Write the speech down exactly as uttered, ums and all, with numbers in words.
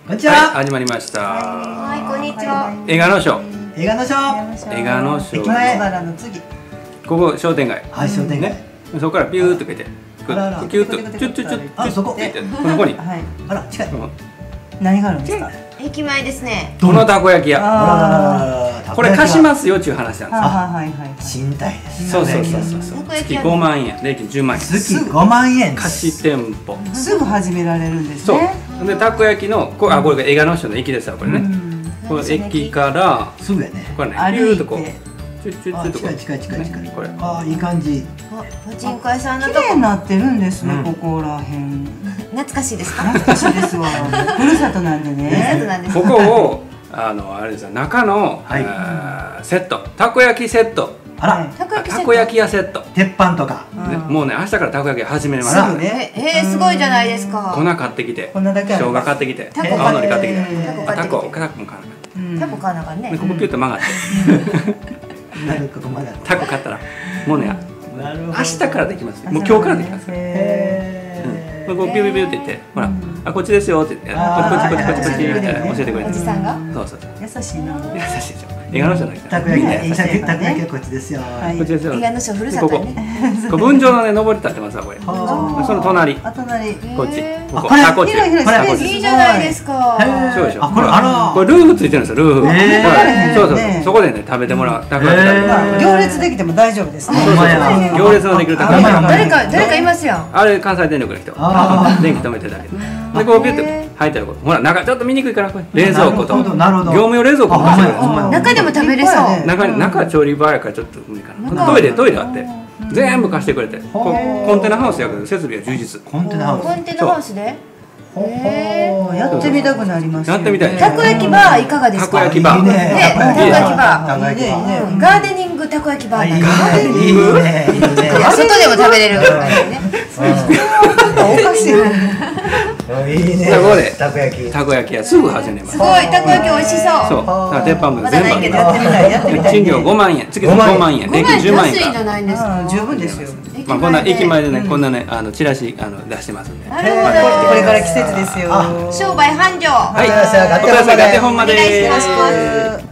こんにちは。 はい、始まりました。 はい、こんにちは。 映画のショー。 映画のショー。 映画のショー。 駅前原の次。 ここ商店街。 はい、商店街。 そこからピューっと出て、キュッと、チュッチュッチュッ、 あ、そこ。 ここに。 はい。 あら、近い。 何があるんですか。駅前ですね。 このたこ焼き屋。 あこれ貸しますよっていう話なんです。 はいはいはい。 賃貸です。 そうそうそうそう。月ごまんえん、礼金じゅうまんえん。 月ごまんえん。 貸し店舗。 すぐ始められるんですそう。 ね。 でたこ焼きの、こあこれが映画のショーの駅ですよこれね。この駅からすぐやね。 これね、ピューっとこう。チュッチュッチュッとこう。 近い近い近い近い。 これ。 あ、いい感じ。 パチンコ屋さんのとこ綺麗になってるんですね、ここらへん。懐かしいですか。懐かしいですわ。ふるさとなんでね。ふるさとなんです。 ここをあのあれですよ、中のセット、たこ焼きセット。 あら、 たこ焼き屋セット。 鉄板とか。 もうね、明日からたこ焼き始めます。 すぐね。え、すごいじゃないですか。 粉買ってきて、生姜買ってきて、青のり買ってきて、たこ、たこも買わなかった。 たこ買わなかったね。 ここピュッと曲がって。 なるここまで。 たこ買ったら、もうね、明日からできます。もう今日からできます。ここピューピューって言って、ほら、あこっちですよって言って、こっちこっちこっちこっちみたいな教えてくれて。 おじさんが。 そうそう。 優しいな。 優しいでしょ。映画の人じゃないたこ焼き、たこ焼きはこっちですよ。 こっちですよ。 映画の人ふるさとね。 ここ分譲のね上り立ってますわこれ。その隣。 あ隣。 こっち。ここ。 これあこっち。 広い広いスペースいいじゃないですか。 そうでしょ。 あこれあら。 これルーフついてるんですよルーフ。そうそうそこでね食べてもらう。たこ焼き食べてもらう。 行列できても大丈夫ですね。 行列のできるたこ焼き。 誰か誰かいますよ。 あれ関西電力の人。電気止めてるだけ。でこうピュッと入ってること。ほら中ちょっと見にくいからこれ冷蔵庫と業務用冷蔵庫も貸してる。 中でも食べれそう。 中中調理場やからちょっと無理かな。トイレトイレあって全部貸してくれて。コンテナハウスやけど設備は充実。 コンテナハウス。 コンテナハウスで。やってみたくなりました。 やってみたい。 たこ焼きバーいかがですか。 たこ焼きバー。 ね、たこ焼きバー。 いいね。 ガーデニングたこ焼きバー。 いいね。いいね。 外でも食べれるからね。おかしい。 いいね。 そこでたこ焼き。 たこ焼き屋すぐ始めます。 すごいたこ焼き美味しそう。 そう。だから鉄板も全部。 やってみたいやってみたい。 賃料ごまんえん、月ごまんえん、礼金じゅうまんえんか。 安いじゃないですか。十分ですよ。 まあこんな駅前でねこんなねあのチラシあの出してますんで。 なるほど。これから季節ですよ。商売繁盛。 はい。お疲れ様でほんまで。 お願いします。